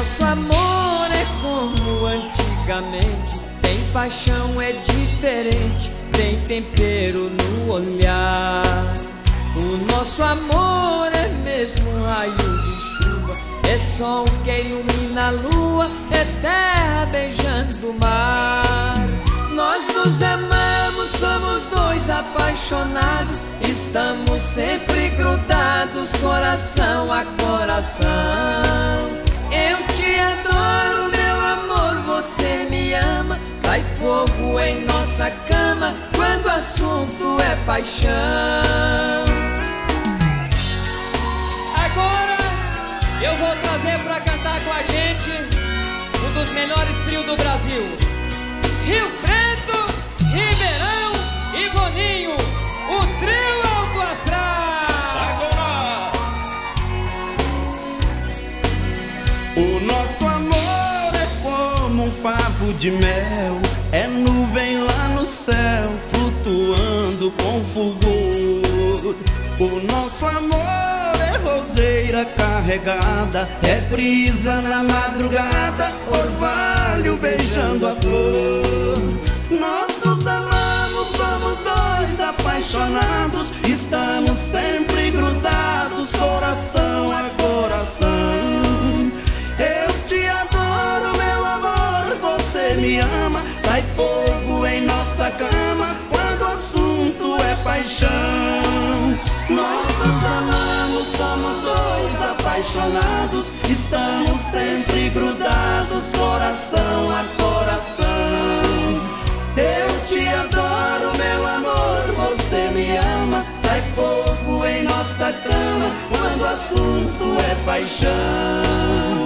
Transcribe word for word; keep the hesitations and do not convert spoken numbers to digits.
nosso amor é como antigamente. Tem paixão, é diferente, tem tempero no olhar. O nosso amor é mesmo um raio de chuva, é sol que ilumina a lua, é terra beijando o mar. Nós nos amamos, somos dois apaixonados, estamos sempre grudados, coração a coração. Eu te adoro, meu amor, você me ama. Sai fogo em nossa cama quando o assunto é paixão. Agora eu vou trazer pra cantar com a gente um dos melhores trios do Brasil: Rio Preto, Ribeirão e Boninho, o trio Alto Astral. Agora! O nosso amor é como um favo de mel, é nuvem lá no céu, flutuando com fulgor. O nosso amor é roseira carregada, é brisa na madrugada, orvalho beijando a flor. Nós nos amamos, somos dois apaixonados, estamos sempre grudados, coração a coração. Eu te adoro, meu amor, você me ama. Sai fogo em nossa cama quando o assunto é paixão. Nós nos amamos, somos dois apaixonados, estamos sempre grudados, coração a coração. Eu te adoro, meu amor, você me ama. Sai fogo em nossa cama quando o assunto é paixão.